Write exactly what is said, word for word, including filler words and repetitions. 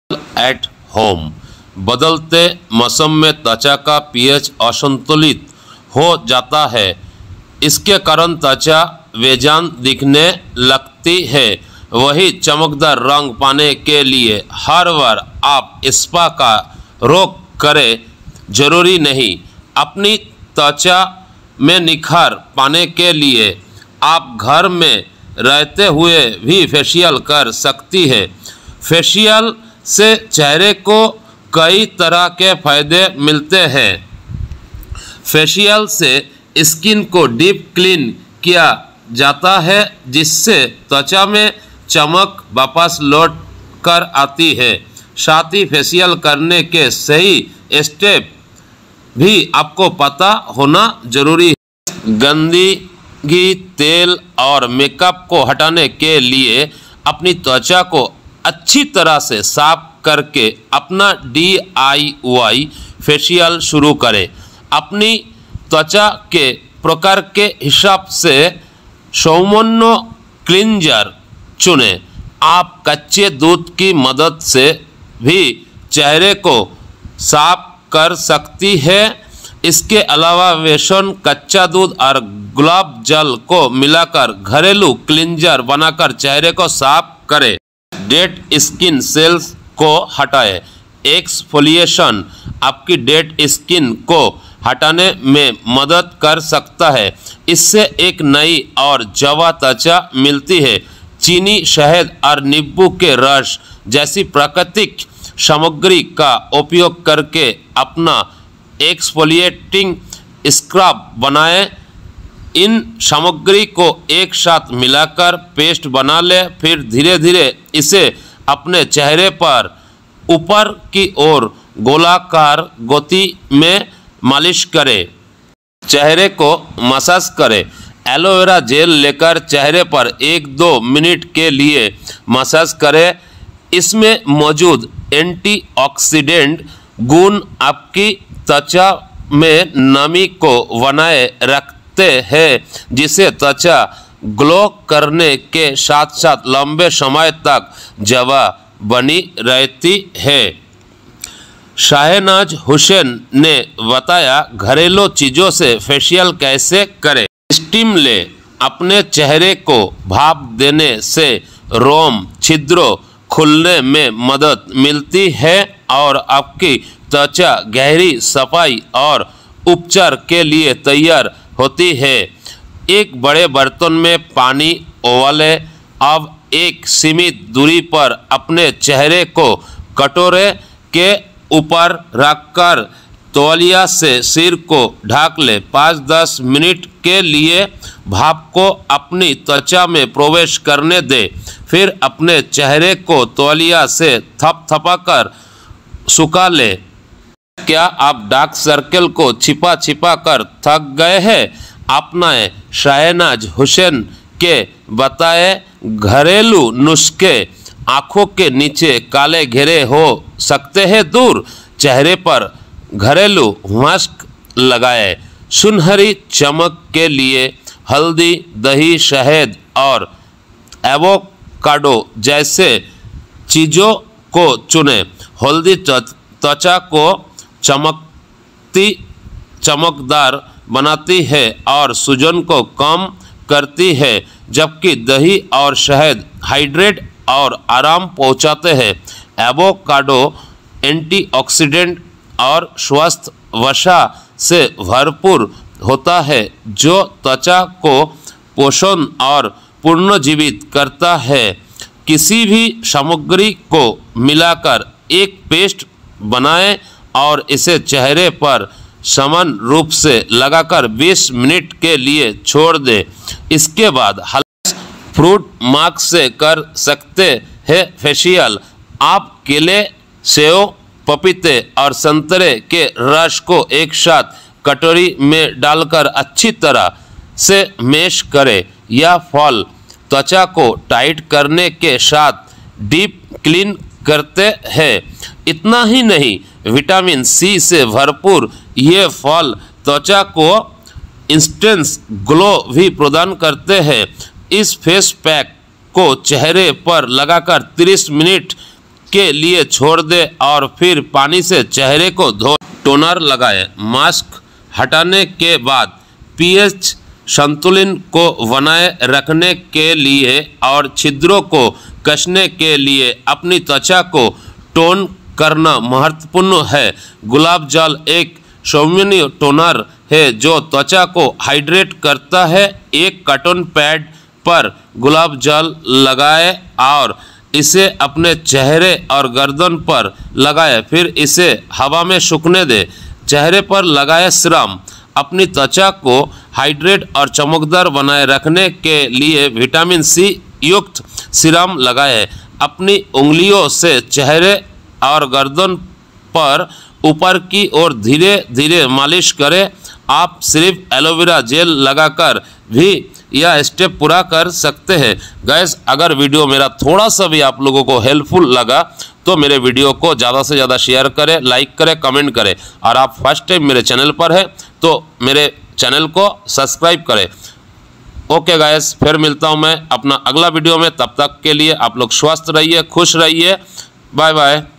At home. बदलते मौसम में त्वचा का पीएच असंतुलित हो जाता है। इसके कारण त्वचा बेजान दिखने लगती है। वही चमकदार रंग पाने के लिए हर बार आप स्पा का रोक करें जरूरी नहीं। अपनी त्वचा में निखार पाने के लिए आप घर में रहते हुए भी फेशियल कर सकती है। फेशियल से चेहरे को कई तरह के फायदे मिलते हैं। फेशियल से स्किन को डीप क्लीन किया जाता है, जिससे त्वचा में चमक वापस लौट कर आती है। साथ ही फेशियल करने के सही स्टेप भी आपको पता होना जरूरी है। गंदगी, तेल और मेकअप को हटाने के लिए अपनी त्वचा को अच्छी तरह से साफ करके अपना डी आई वाई फेशियल शुरू करें। अपनी त्वचा के प्रकार के हिसाब से सौम्य क्लींजर चुनें। आप कच्चे दूध की मदद से भी चेहरे को साफ कर सकती है। इसके अलावा बेसन, कच्चा दूध और गुलाब जल को मिलाकर घरेलू क्लींजर बनाकर चेहरे को साफ करें। डेड स्किन सेल्स को हटाएं। एक्सफोलिएशन आपकी डेड स्किन को हटाने में मदद कर सकता है। इससे एक नई और जवा त्वचा मिलती है। चीनी, शहद और नींबू के रस जैसी प्राकृतिक सामग्री का उपयोग करके अपना एक्सफोलिएटिंग स्क्रब बनाएं। इन सामग्री को एक साथ मिलाकर पेस्ट बना लें। फिर धीरे धीरे इसे अपने चेहरे पर ऊपर की ओर गोलाकार गति में मालिश करें। चेहरे को मसाज करें। एलोवेरा जेल लेकर चेहरे पर एक दो मिनट के लिए मसाज करें। इसमें मौजूद एंटीऑक्सीडेंट गुण आपकी त्वचा में नमी को बनाए रखते हैं, जिसे त्वचा ग्लो करने के साथ साथ लंबे समय तक जवा बनी रहती है। शाहनाज हुसैन ने बताया, घरेलू चीज़ों से फेशियल कैसे करें। स्टीम ले। अपने चेहरे को भाप देने से रोम छिद्रों खुलने में मदद मिलती है और आपकी त्वचा गहरी सफाई और उपचार के लिए तैयार होती है। एक बड़े बर्तन में पानी उबालें। अब एक सीमित दूरी पर अपने चेहरे को कटोरे के ऊपर रखकर तौलिया से सिर को ढक ले। पाँच दस मिनट के लिए भाप को अपनी त्वचा में प्रवेश करने दे। फिर अपने चेहरे को तौलिया से थपथपाकर सुखा ले। क्या आप डार्क सर्कल को छिपा छिपा कर थक गए हैं? अपनाएं शाहनाज हुसैन के बताए घरेलू नुस्खे। आँखों के नीचे काले घेरे हो सकते हैं दूर। चेहरे पर घरेलू मास्क लगाएं। सुनहरी चमक के लिए हल्दी, दही, शहद और एवोकाडो जैसे चीज़ों को चुनें। हल्दी त्वचा को चमकती चमकदार बनाती है और सूजन को कम करती है, जबकि दही और शहद हाइड्रेट और आराम पहुंचाते हैं। एवोकाडो एंटीऑक्सीडेंट और स्वस्थ वसा से भरपूर होता है, जो त्वचा को पोषण और पुनर्जीवित करता है। किसी भी सामग्री को मिलाकर एक पेस्ट बनाएं और इसे चेहरे पर समान रूप से लगाकर बीस मिनट के लिए छोड़ दें। इसके बाद फ्रूट मार्क से कर सकते हैं फेशियल। आप केले, सेव, पपीते और संतरे के रस को एक साथ कटोरी में डालकर अच्छी तरह से मैश करें। यह फल त्वचा को टाइट करने के साथ डीप क्लीन करते हैं। इतना ही नहीं, विटामिन सी से भरपूर ये फल त्वचा को इंस्टेंट ग्लो भी प्रदान करते हैं। इस फेस पैक को चेहरे पर लगाकर तीस मिनट के लिए छोड़ दे और फिर पानी से चेहरे को धो। टोनर लगाएं। मास्क हटाने के बाद पीएच संतुलन को बनाए रखने के लिए और छिद्रों को कसने के लिए अपनी त्वचा को टोन करना महत्वपूर्ण है। गुलाब जल एक सौम्य टोनर है जो त्वचा को हाइड्रेट करता है। एक कॉटन पैड पर गुलाब जल लगाएं और इसे अपने चेहरे और गर्दन पर लगाएं, फिर इसे हवा में सूखने दें। चेहरे पर लगाएं सीरम। अपनी त्वचा को हाइड्रेट और चमकदार बनाए रखने के लिए विटामिन सी युक्त सीरम लगाएं। अपनी उंगलियों से चेहरे और गर्दन पर ऊपर की ओर धीरे धीरे मालिश करें। आप सिर्फ एलोवेरा जेल लगाकर भी यह स्टेप पूरा कर सकते हैं। गाइस, अगर वीडियो मेरा थोड़ा सा भी आप लोगों को हेल्पफुल लगा तो मेरे वीडियो को ज़्यादा से ज़्यादा शेयर करें, लाइक करें, कमेंट करें। और आप फर्स्ट टाइम मेरे चैनल पर है तो मेरे चैनल को सब्सक्राइब करें। ओके गाइस, फिर मिलता हूँ मैं अपना अगला वीडियो में। तब तक के लिए आप लोग स्वस्थ रहिए, खुश रहिए। Bye bye.